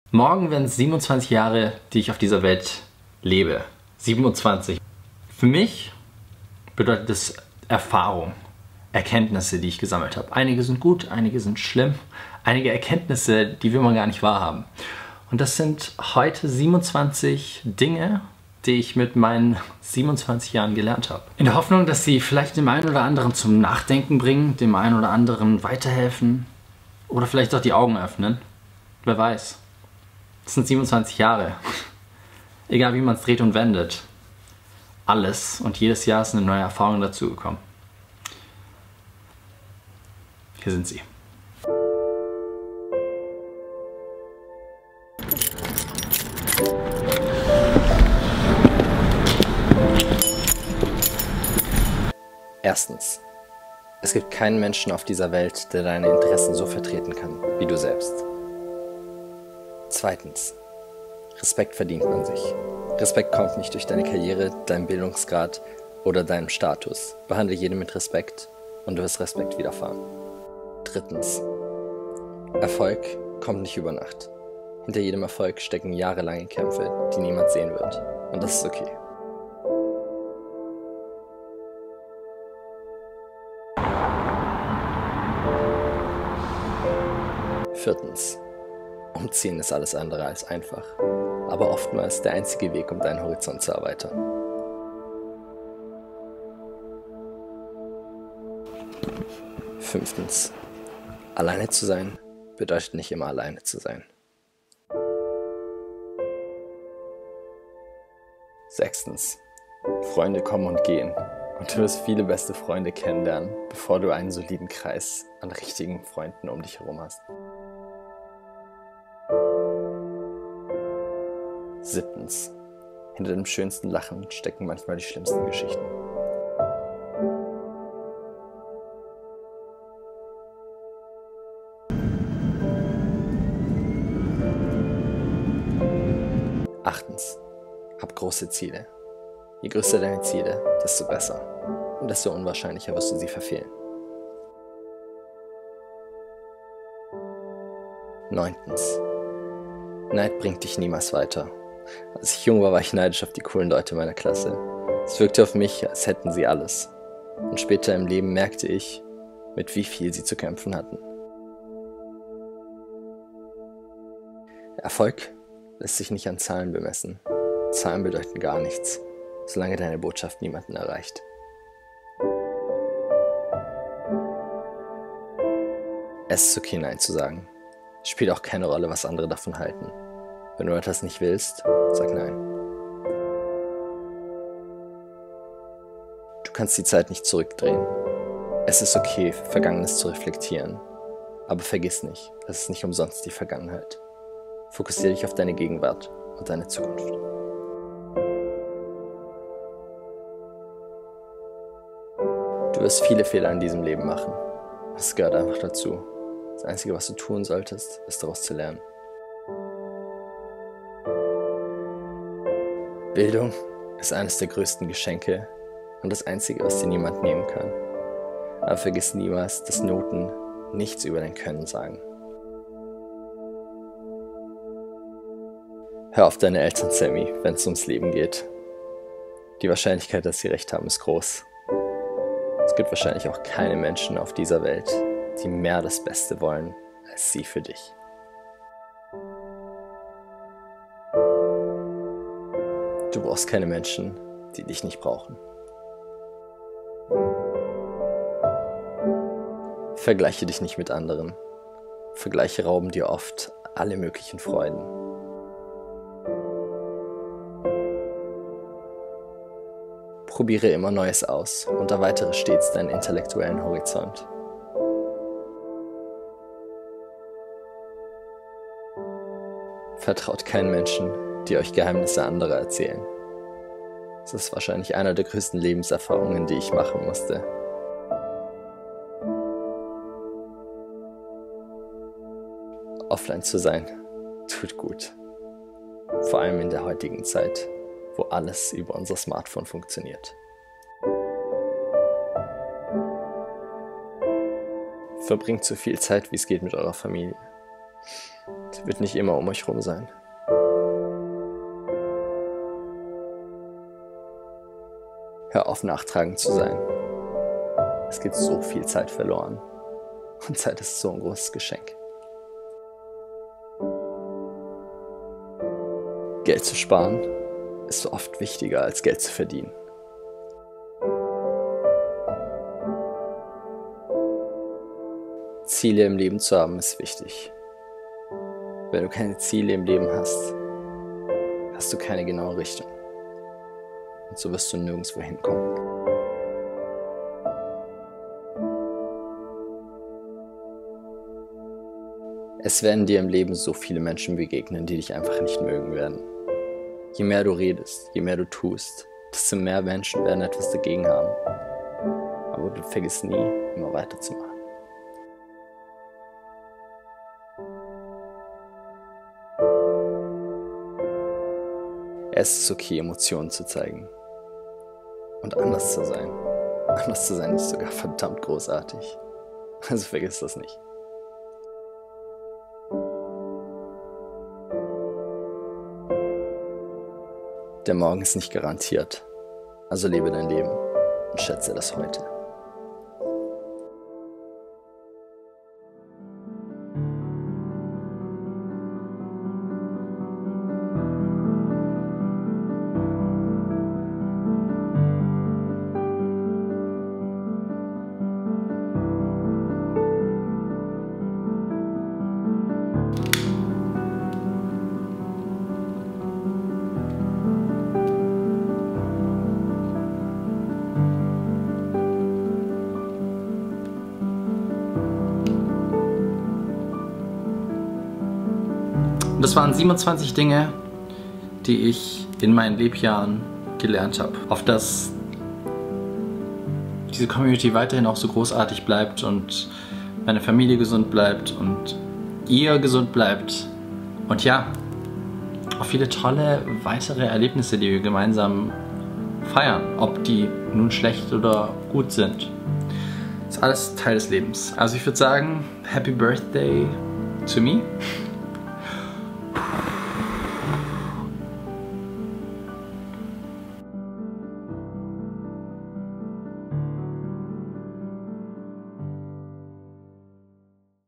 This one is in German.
Morgen werden es 27 Jahre, die ich auf dieser Welt lebe. 27. Für mich bedeutet das Erfahrung, Erkenntnisse, die ich gesammelt habe. Einige sind gut, einige sind schlimm. Einige Erkenntnisse, die will man gar nicht wahrhaben. Und das sind heute 27 Dinge, die ich mit meinen 27 Jahren gelernt habe. In der Hoffnung, dass sie vielleicht dem einen oder anderen zum Nachdenken bringen, dem einen oder anderen weiterhelfen oder vielleicht auch die Augen öffnen. Wer weiß. Das sind 27 Jahre. Egal wie man es dreht und wendet. Alles und jedes Jahr ist eine neue Erfahrung dazugekommen. Hier sind sie. Erstens. Es gibt keinen Menschen auf dieser Welt, der deine Interessen so vertreten kann, wie du selbst. Zweitens. Respekt verdient man sich. Respekt kommt nicht durch deine Karriere, deinen Bildungsgrad oder deinen Status. Behandle jeden mit Respekt und du wirst Respekt widerfahren. Drittens. Erfolg kommt nicht über Nacht. Hinter jedem Erfolg stecken jahrelange Kämpfe, die niemand sehen wird. Und das ist okay. Viertens. Umziehen ist alles andere als einfach, aber oftmals der einzige Weg, um deinen Horizont zu erweitern. Fünftens. Alleine zu sein bedeutet nicht immer alleine zu sein. Sechstens. Freunde kommen und gehen und du wirst viele beste Freunde kennenlernen, bevor du einen soliden Kreis an richtigen Freunden um dich herum hast. Siebtens. Hinter dem schönsten Lachen stecken manchmal die schlimmsten Geschichten. Achtens. Hab große Ziele. Je größer deine Ziele, desto besser. Und desto unwahrscheinlicher wirst du sie verfehlen. Neuntens. Neid bringt dich niemals weiter. Als ich jung war, war ich neidisch auf die coolen Leute meiner Klasse. Es wirkte auf mich, als hätten sie alles. Und später im Leben merkte ich, mit wie viel sie zu kämpfen hatten. Erfolg lässt sich nicht an Zahlen bemessen. Zahlen bedeuten gar nichts, solange deine Botschaft niemanden erreicht. Es ist okay, Nein zu sagen. Es spielt auch keine Rolle, was andere davon halten. Wenn du etwas nicht willst, sag Nein. Du kannst die Zeit nicht zurückdrehen. Es ist okay, Vergangenes zu reflektieren. Aber vergiss nicht, es ist nicht umsonst die Vergangenheit. Fokussiere dich auf deine Gegenwart und deine Zukunft. Du wirst viele Fehler in diesem Leben machen. Das gehört einfach dazu. Das Einzige, was du tun solltest, ist daraus zu lernen. Bildung ist eines der größten Geschenke und das Einzige, was dir niemand nehmen kann. Aber vergiss niemals, dass Noten nichts über dein Können sagen. Hör auf deine Eltern, Sammy, wenn es ums Leben geht. Die Wahrscheinlichkeit, dass sie recht haben, ist groß. Es gibt wahrscheinlich auch keine Menschen auf dieser Welt, die mehr das Beste wollen als sie für dich. Du brauchst keine Menschen, die dich nicht brauchen. Vergleiche dich nicht mit anderen. Vergleiche rauben dir oft alle möglichen Freuden. Probiere immer Neues aus und erweitere stets deinen intellektuellen Horizont. Vertraut keinen Menschen, die euch Geheimnisse anderer erzählen. Das ist wahrscheinlich einer der größten Lebenserfahrungen, die ich machen musste. Offline zu sein, tut gut. Vor allem in der heutigen Zeit, wo alles über unser Smartphone funktioniert. Verbringt so viel Zeit, wie es geht mit eurer Familie. Licht wird nicht immer um euch rum sein. Hör auf, nachtragend zu sein. Es geht so viel Zeit verloren. Und Zeit ist so ein großes Geschenk. Geld zu sparen ist so oft wichtiger als Geld zu verdienen. Ziele im Leben zu haben ist wichtig. Wenn du keine Ziele im Leben hast, hast du keine genaue Richtung. Und so wirst du nirgendwo hinkommen. Es werden dir im Leben so viele Menschen begegnen, die dich einfach nicht mögen werden. Je mehr du redest, je mehr du tust, desto mehr Menschen werden etwas dagegen haben. Aber du vergiss nie, immer weiterzumachen. Es ist okay, Emotionen zu zeigen. Und anders zu sein. Anders zu sein ist sogar verdammt großartig. Also vergiss das nicht. Der Morgen ist nicht garantiert. Also lebe dein Leben und schätze das heute. Und das waren 27 Dinge, die ich in meinen Lebjahren gelernt habe. Auf dass diese Community weiterhin auch so großartig bleibt und meine Familie gesund bleibt und ihr gesund bleibt. Und ja, auf viele tolle weitere Erlebnisse, die wir gemeinsam feiern. Ob die nun schlecht oder gut sind. Das ist alles Teil des Lebens. Also ich würde sagen, Happy Birthday to me.